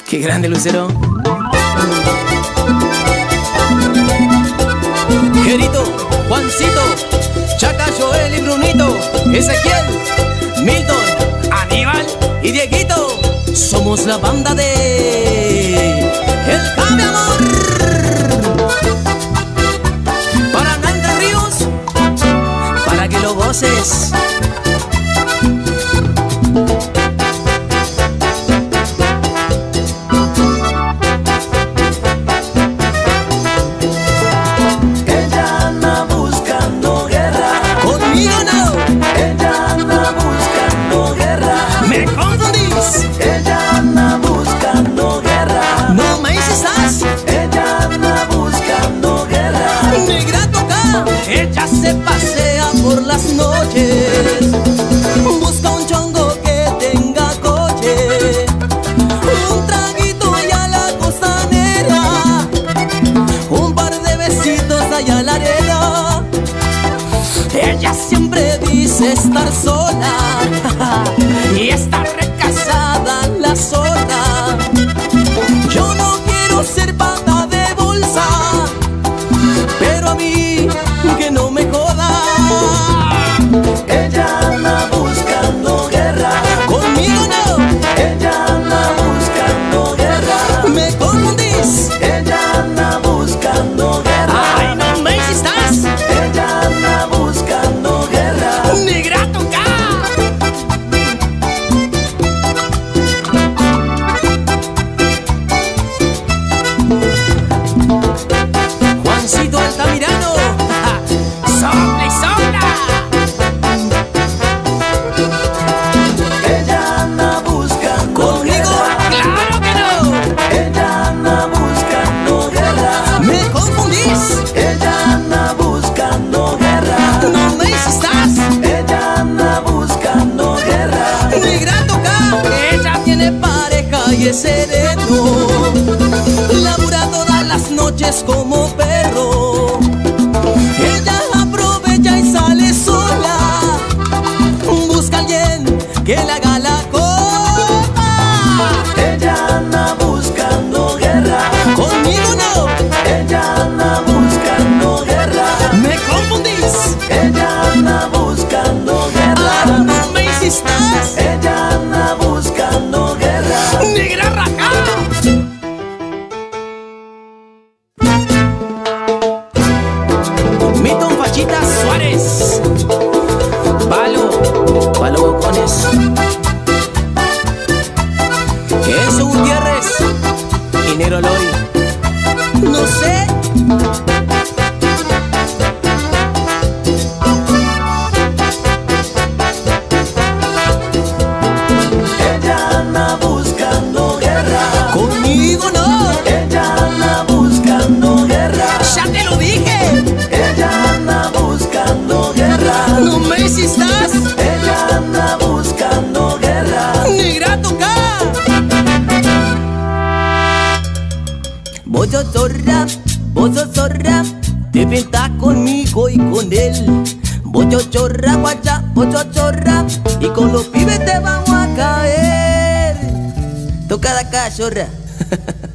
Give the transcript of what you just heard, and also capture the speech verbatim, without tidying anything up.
Qué grande, Lucero. Gerito, Juancito, Chaca, Joel y Brunito, Ezequiel, Milton, Aníbal y Dieguito. Somos la banda de El Cambio Amor. Para Nanda Ríos, para que lo goces. Ella se pasea por las noches, busca un chongo que tenga coche, un traguito allá a la costanera, un par de besitos allá a la arena. Ella siempre dice estar sola y está recasada la sola. Yo no quiero ser pata de bolsa, pero a mí que no me joda. Ella anda buscando guerra. Conmigo no. Ella anda buscando guerra. Me confundís. Ella anda buscando guerra. Ay, no me insistas. Ella anda buscando guerra. Negra toca. Juancito Altamirano. ¡Sopla y sopla! Ella anda buscando ¿Conmigo? guerra. ¡Claro que no! Ella anda buscando guerra. ¿Me confundís? Ella anda buscando guerra. ¡No me insistas! Ella anda buscando guerra. Negra toca. Ella tiene pareja y es sereno, labura todas las noches como perro. Ella aprovecha y sale sola, busca a alguien que le haga la copa. Ella anda buscando guerra. Conmigo no. Ella anda buscando guerra. Me confundís. Ella anda buscando guerra. Ah, no me insistas. Ella anda buscando guerra. Negra raja. Milton Fachita Suárez, Palo, Palo Bocones, Eso Gutiérrez y Nero Lori. No sé. Ella anda buscando guerra. Conmigo no. Ella anda buscando guerra. Ya te lo dije. Ella anda buscando guerra. No me insistas. Ella anda buscando guerra. Negra toca. Vos sos zorra, vos sos zorra, te pintas conmigo y con él. Vos sos chorra, guacha, vos sos chorra, y con los pibes te vamos a caer. Toca de acá, chorra.